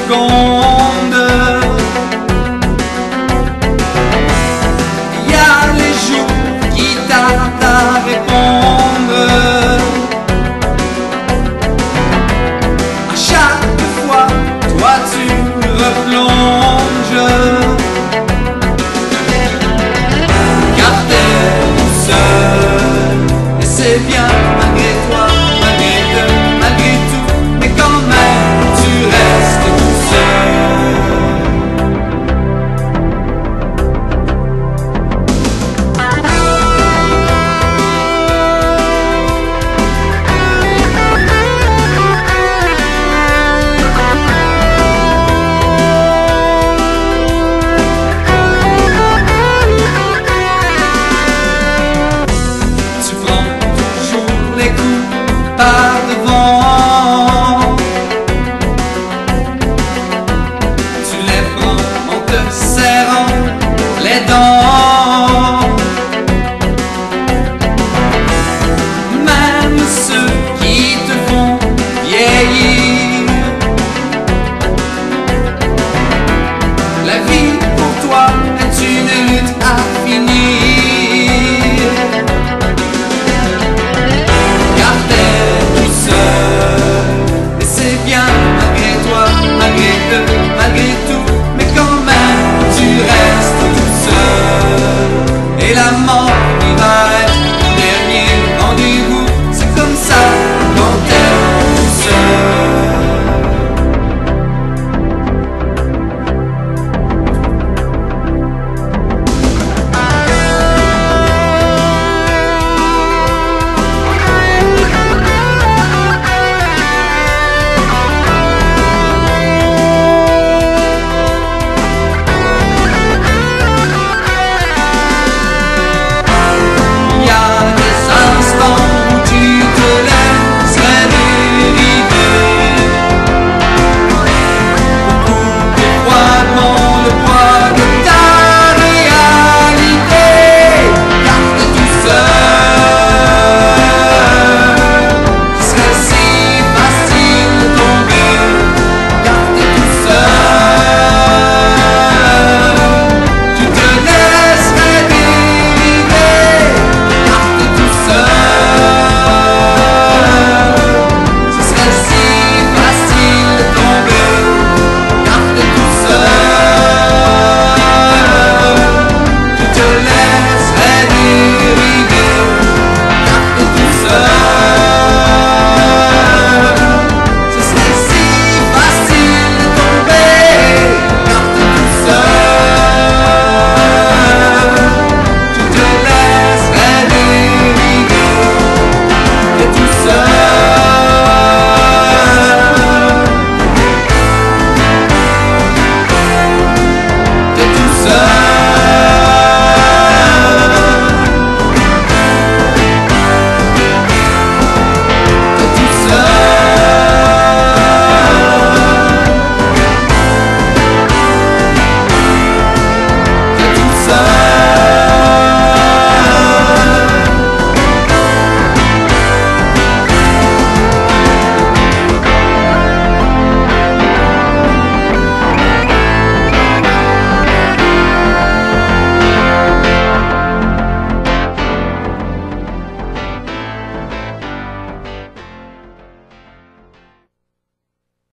secondes. Y a les jours qui tardent à répondre. À chaque fois, toi tu replonges. Car t'es seul, et c'est bien malgré toi, malgré tout, mais quand même tu restes tout seul. Tu prends toujours les coups par devant. Tu les prends en te serrant les dents. Même ceux qui te font vieillir